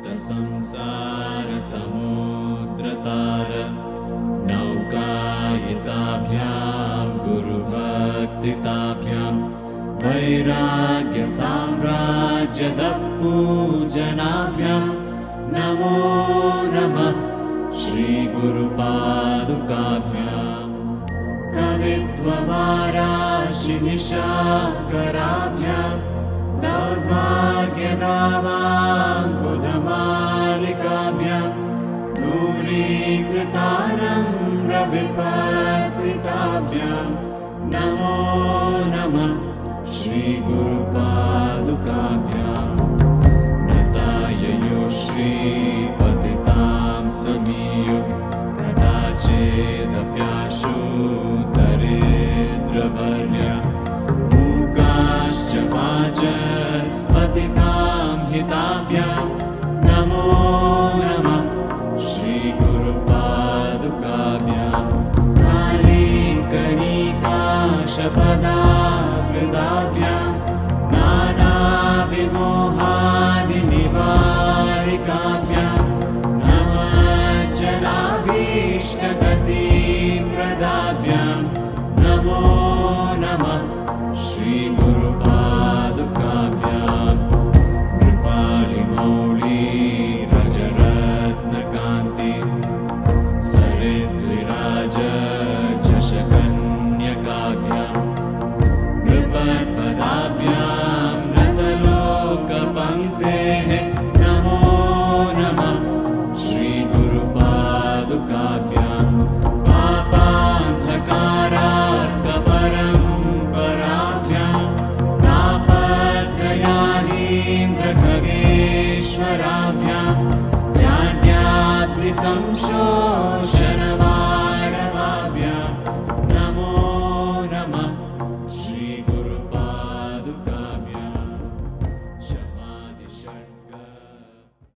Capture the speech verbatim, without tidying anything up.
संसारसमुद्रतार नौकायिताभ्यां गुरुभक्तिताभ्यां वैराग्यसाम्राज्यदपूजनाभ्यां नमो नमः श्रीगुरुपादुकाभ्यां कवित्ववाराशिनिशाकराभ्यां दौर्भाग्यदावाङ्कुधमालिकाभ्यां दूरीकृतानम्रविपत्रिताभ्यां नमो नमः श्रीगुरुपादुकाभ्यां नताययो श्रीपतितां समीयो कदाचिदप्याशु दरिद्रवर्या मूकाश्च वाचस्पतितां हिताभ्यां नमो नमः श्रीगुरुपादुकाभ्यां कालीकनिकाशपदाहृदाभ्यां नानाविमोहादिनिवारिकाभ्यां नमः जनाभीष्टगतिप्रदाभ्यां नमो नमः श्रीगुरुपादुकाभ्यां कृपालिमौली रजरत्नकान्ति सरिद्विराज झषकन्यकाभ्यां नृपत्पदाभ्यां नतलोकपङ्क्तेः नमो नमः श्रीगुरुपादुकाभ्यां पापान्धकारार्कपरम्पराभ्यां तापत्रयाहीन्द्रखगेश्वराभ्यां जाड्याद्रिसंशोधनाभ्यां